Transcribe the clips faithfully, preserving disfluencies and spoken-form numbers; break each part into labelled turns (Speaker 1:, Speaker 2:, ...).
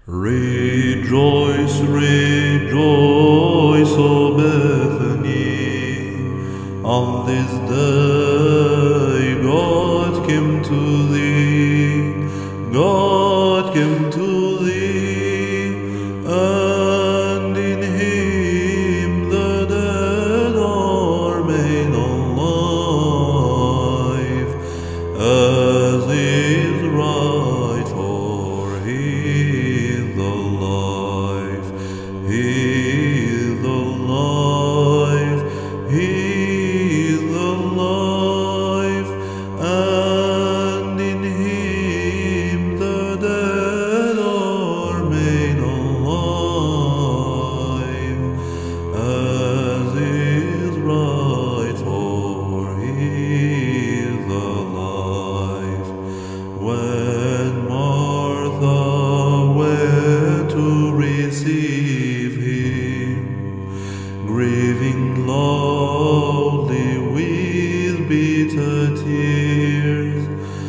Speaker 1: Rejoice, rejoice, O Bethany, on this day God came to thee, God came to thee, and in him the dead are made alive, as is right, for he the life, he the life, he the life, and in him the dead are made alive, as is right, for he the life. When Martha went to receive him, grieving loudly with bitter tears,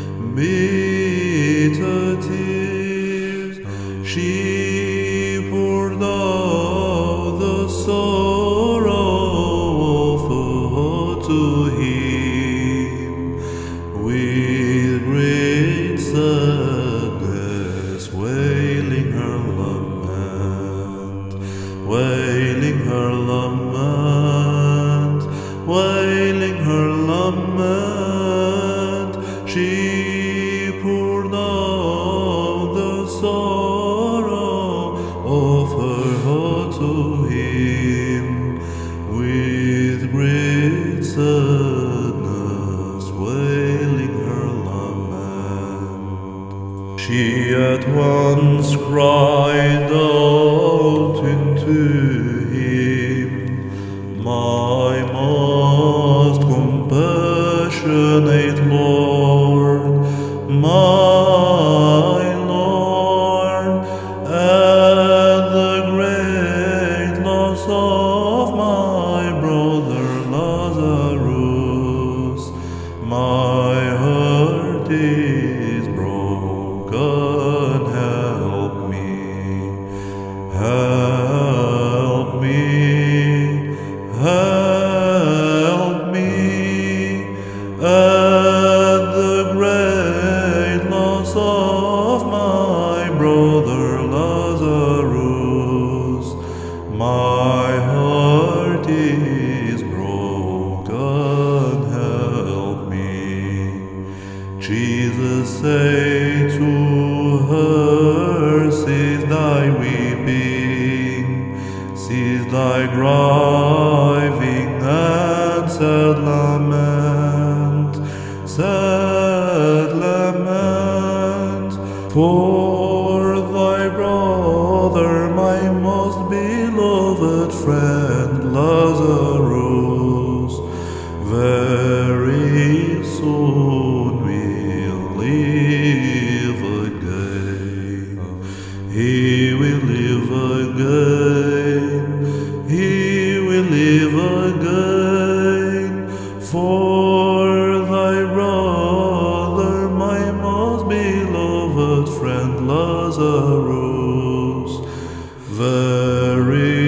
Speaker 1: bitter tears, she poured out the sorrow of her heart to him with great sadness, wailing her lament, wailing her lament, wailing her lament. She poured out the sorrow of her heart to him with great sadness, wailing her lament. She at once cried out into him, "My most compassionate Lord, my Lord, at the great loss of my brother Lazarus, my heart is broken. Help me, help me, help me, at the great loss of my brother Lazarus, my heart is broken. Help me." Jesus said to her, "Cease thy weeping, cease thy griving and sad lament, sad lament, for thy brother, my most beloved friend Lazarus, very soon will live again. He will live again, he will live again, for thy brother, my most beloved friend Lazarus, very